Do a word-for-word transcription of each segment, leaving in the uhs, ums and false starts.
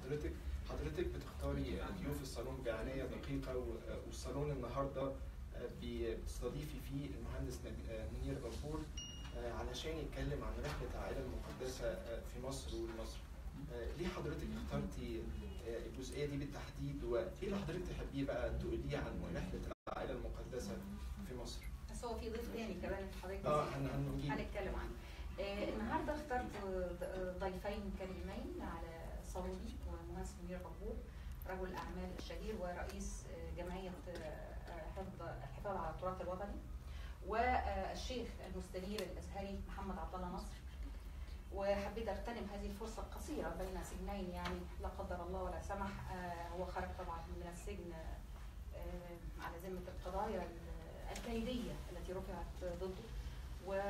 حضرتك حضرتك بتختاري ضيوف الصالون بعنايه دقيقه، والصالون النهارده بتستضيفي فيه المهندس منير غفور علشان يتكلم عن رحله العائله المقدسه في مصر والمصر. ليه حضرتك اخترتي الجزئيه دي بالتحديد، وايه اللي حضرتك تحبيه بقى تقوليه عن رحله العائله المقدسه في مصر؟ بس هو في ضيف تاني كمان حضرتك اه هنتكلم عنه. آه النهارده اخترت ضيفين كريمين على صالوني، والمهندس منير غفور رجل الاعمال الشهير ورئيس جمعيه حفظ الحفاظ على التراث الوطني، والشيخ المستنير الازهري محمد عبد الله نصر. وحبيت اغتنم هذه الفرصه القصيره بين سجنين، يعني لا قدر الله ولا سمح. آه هو خرج طبعا من السجن آه على ذمه القضايا الكيديه التي رفعت ضده، و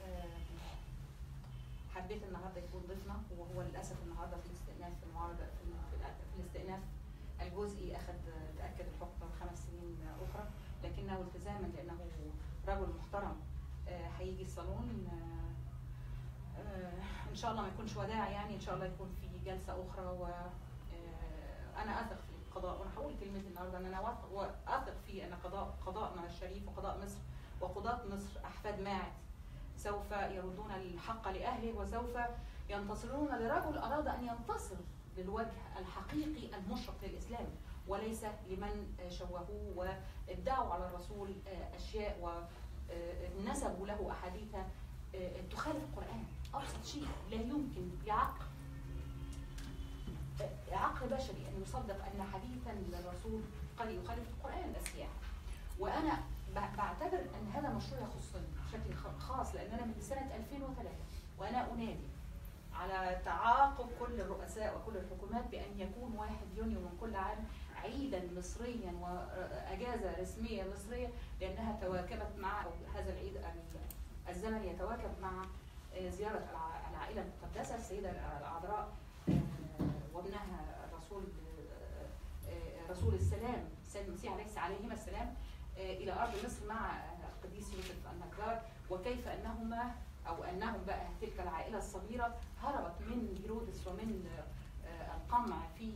حبيت النهارده يكون ضيفنا، وهو للاسف النهارده في الاستئناف في المعارضه في الاستئناف الجزئي اخذ تاكد الحكم بخمس سنين اخرى، لكنه التزاما لانه رجل محترم هيجي الصالون. ان شاء الله ما يكونش وداع، يعني ان شاء الله يكون في جلسه اخرى. وانا اثق في القضاء، وانا هقول كلمتي النهارده ان انا واثق في ان قضاء قضاءنا الشريف وقضاء مصر وقضاة مصر احفاد ماعز سوف يردون الحق لاهله، وسوف ينتصرون لرجل اراد ان ينتصر للوجه الحقيقي المشرق للاسلام، وليس لمن شوهوه وادعوا على الرسول اشياء ونسبوا له احاديث تخالف القرآن. أبسط شيء لا يمكن بعقل عقل بشري أن يصدق أن حديثا للرسول قد يخالف القرآن السياحة. وأنا بعتبر أن هذا مشروع يخصني بشكل خاص، لأن أنا من سنة ألفين وثلاثة وأنا أنادي على تعاقب كل الرؤساء وكل الحكومات بأن يكون واحد يونيو من كل عام عيدا مصريا وأجازة رسمية مصرية، لأنها تواكبت مع هذا العيد الزمن يتواكب مع زيارة العائلة المقدسة السيدة العذراء وابنها الرسول رسول السلام السيد المسيح عليهما السلام إلى أرض مصر مع القديس يوسف النجار، وكيف أنهما أو أنهم بقى تلك العائلة الصغيرة هربت من هيرودس ومن القمع في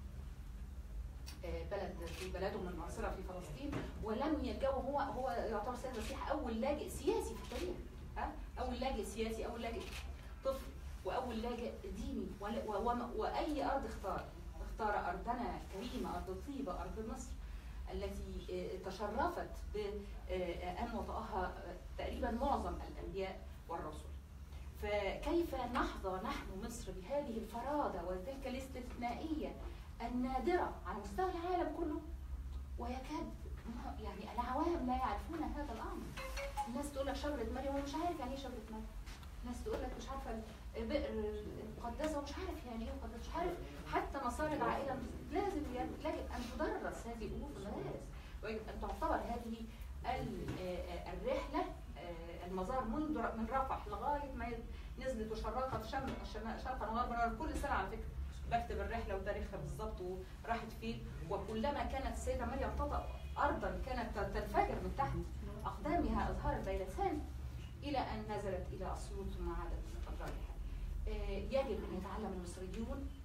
بلد في بلدهم المعاصرة في فلسطين، ولم يلجأوا. هو هو يعتبر السيد المسيح أول لاجئ سياسي في التاريخ، ها؟ أول لاجئ سياسي، أول لاجئ طفل، وأول لاجئ ديني. وأي أرض اختار اختار أرضنا الكريمة، أرض طيبة، أرض مصر التي تشرفت بأن وطأها تقريبا معظم الأنبياء والرسل. فكيف نحظى نحن مصر بهذه الفرادة وتلك الاستثنائية النادرة على مستوى العالم كله، ويكاد يعني العوام لا يعرفون هذا الأمر. الناس تقول لك شجرة مريم ومش عارف يعني ايه شجرة مريم. الناس تقول لك مش عارفة البئر المقدسة ومش عارف يعني ايه مقدسة، مش عارف حتى مسار العائلة. لازم يجب أن تدرس هذه الأمور في المدارس، ويجب أن تعتبر هذه الرحلة المزار منذ من رفح لغاية ما نزلت وشرقت شرقا وغربا. كل سنة على فكرة بكتب الرحله وتاريخها بالظبط وراحت فين، وكلما كانت السيده مريم تطأ ارضا كانت تنفجر من تحت اقدامها ازهار البيلسان، الى ان نزلت الى اسيوط ثم عادت مقرها. يجب ان يتعلم المصريون